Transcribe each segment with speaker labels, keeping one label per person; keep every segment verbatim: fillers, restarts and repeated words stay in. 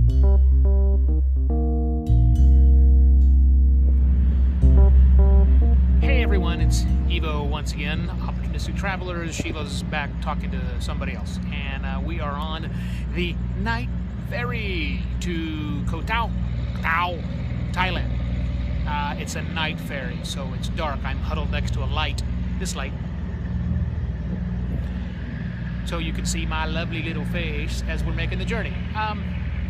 Speaker 1: It's Evo once again, Opportunistic Travelers. Sheila's back talking to somebody else. And uh, we are on the night ferry to Koh Tao, Tao, Thailand. Uh, it's a night ferry, so it's dark. I'm huddled next to a light, this light. So you can see my lovely little face as we're making the journey. Um,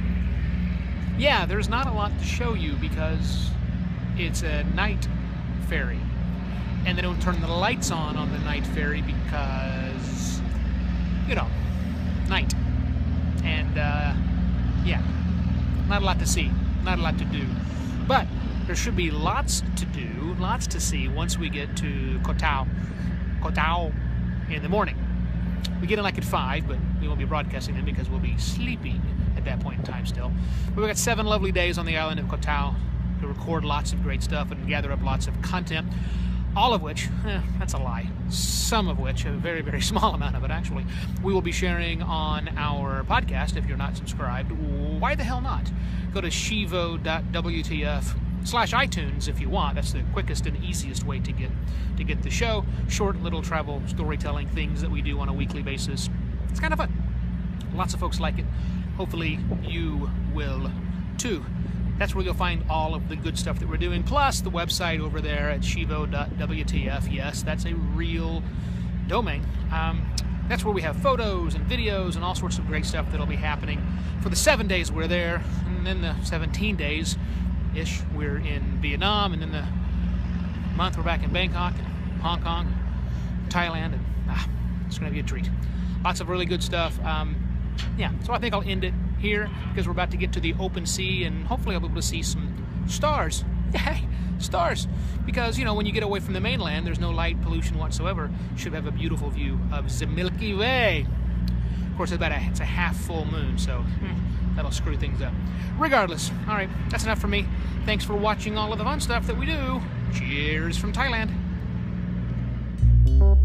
Speaker 1: yeah, there's not a lot to show you because it's a night ferry. And they don't turn the lights on on the night ferry because, you know, night. And, uh, yeah, not a lot to see, not a lot to do. But there should be lots to do, lots to see once we get to Koh Tao, Koh Tao in the morning. We get in like at five, but we won't be broadcasting them because we'll be sleeping at that point in time still. But we've got seven lovely days on the island of Koh Tao to record lots of great stuff and gather up lots of content. All of which, eh, that's a lie, some of which, a very, very small amount of it actually, we will be sharing on our podcast if you're not subscribed. Why the hell not? Go to shevo dot w t f slash iTunes if you want. That's the quickest and easiest way to get to get the show. Short little travel storytelling things that we do on a weekly basis. It's kind of fun. Lots of folks like it. Hopefully you will too. That's where you'll find all of the good stuff that we're doing, plus the website over there at shevo dot w t f. Yes, that's a real domain. Um, that's where we have photos and videos and all sorts of great stuff that'll be happening for the seven days we're there, and then the seventeen days-ish we're in Vietnam, and then the month we're back in Bangkok and Hong Kong, Thailand, and ah, it's going to be a treat. Lots of really good stuff. Um, yeah, so I think I'll end it here because we're about to get to the open sea and hopefully I'll be able to see some stars. Yay, stars! Because, you know, when you get away from the mainland, there's no light pollution whatsoever. You should have a beautiful view of the Milky Way. Of course, it's about a, it's a half full moon, so hmm, that'll screw things up. Regardless, all right, that's enough for me. Thanks for watching all of the fun stuff that we do. Cheers from Thailand.